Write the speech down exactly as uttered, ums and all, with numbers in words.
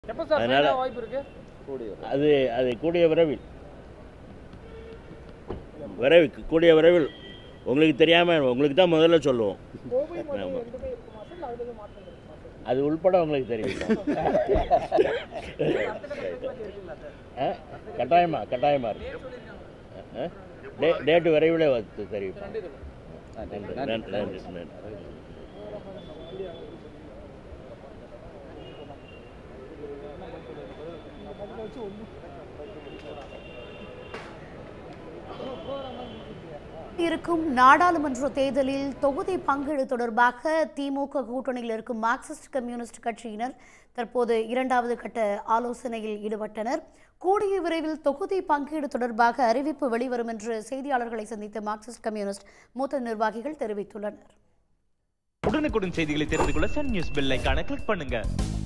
அதனால அது அது கூடிய விரைவில் விரைவில் கூடிய விரைவில் உங்களுக்கு தெரியாமல் உங்களுக்கு தான் முதல்ல சொல்லுவோம். அது உள்பட உங்களுக்கு தெரியும். கட்டாயமா கட்டாயமா இருக்கு. டேட்டு விரைவில் தெரியும். நன்றி நன்றி நன்றி நன்றி. இருக்கும் நாடாளுமன்ற தேர்தலில் தொகுதி பங்கீடு தொடர்பாக திமுக கூட்டணியில் இருக்கும் மார்க்சிஸ்ட் கம்யூனிஸ்ட் கட்சியினர் தற்போது இரண்டாவது கட்ட ஆலோசனையில் ஈடுபட்டனர். கூடிய விரைவில் தொகுதி பங்கீடு தொடர்பாக அறிவிப்பு வெளிவரும் என்று செய்தியாளர்களை சந்தித்த மார்க்சிஸ்ட் கம்யூனிஸ்ட் மூத்த நிர்வாகிகள் தெரிவித்துள்ளனர். உடனுக்குடன் செய்திகளை தெரிந்து கொள்ள சன் நியூஸ் பெல் ஐகானை கிளிக் பண்ணுங்க.